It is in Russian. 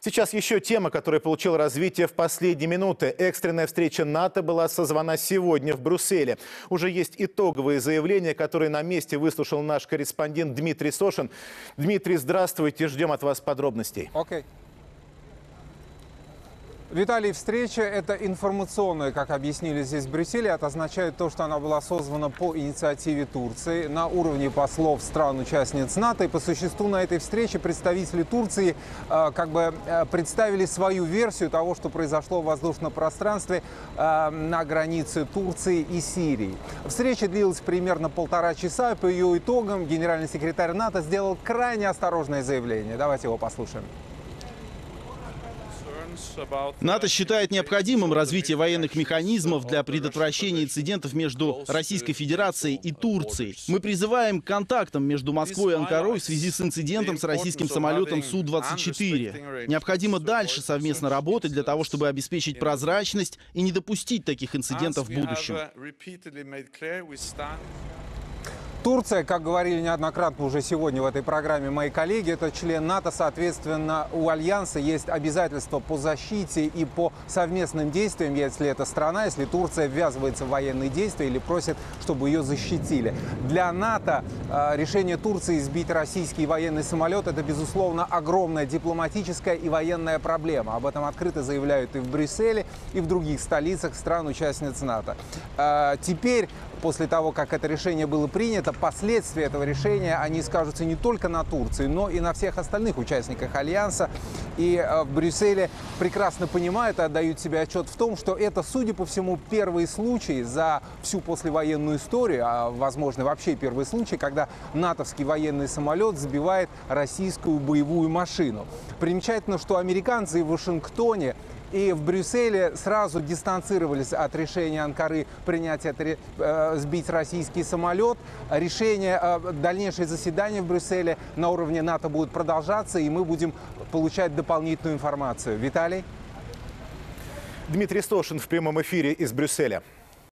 Сейчас еще тема, которая получила развитие в последние минуты. Экстренная встреча НАТО была созвана сегодня в Брюсселе. Уже есть итоговые заявления, которые на месте выслушал наш корреспондент Дмитрий Сошин. Дмитрий, здравствуйте, ждем от вас подробностей. Окей. Виталий, встреча это информационная, как объяснили здесь в Брюсселе. Это означает то, что она была созвана по инициативе Турции на уровне послов стран-участниц НАТО. И по существу на этой встрече представители Турции представили свою версию того, что произошло в воздушном пространстве на границе Турции и Сирии. Встреча длилась примерно 1,5 часа. По ее итогам генеральный секретарь НАТО сделал крайне осторожное заявление. Давайте его послушаем. НАТО считает необходимым развитие военных механизмов для предотвращения инцидентов между Российской Федерацией и Турцией. Мы призываем к контактам между Москвой и Анкарой в связи с инцидентом с российским самолетом Су-24. Необходимо дальше совместно работать для того, чтобы обеспечить прозрачность и не допустить таких инцидентов в будущем. Турция, как говорили неоднократно уже сегодня в этой программе мои коллеги, это член НАТО, соответственно, у Альянса есть обязательства по защите и по совместным действиям, если это страна, если Турция ввязывается в военные действия или просит, чтобы ее защитили. Для НАТО решение Турции сбить российский военный самолет – это, безусловно, огромная дипломатическая и военная проблема. Об этом открыто заявляют и в Брюсселе, и в других столицах стран-участниц НАТО. Теперь, после того, как это решение было принято, последствия этого решения, они скажутся не только на Турции, но и на всех остальных участниках Альянса. И в Брюсселе прекрасно понимают и отдают себе отчет в том, что это, судя по всему, первый случай за всю послевоенную историю, а, возможно, вообще первый случай, когда натовский военный самолет сбивает российскую боевую машину. Примечательно, что американцы в Вашингтоне и в Брюсселе сразу дистанцировались от решения Анкары принять сбить российский самолет. Дальнейшее заседание в Брюсселе на уровне НАТО будет продолжаться, и мы будем получать дополнительную информацию. Виталий? Дмитрий Сошин в прямом эфире из Брюсселя.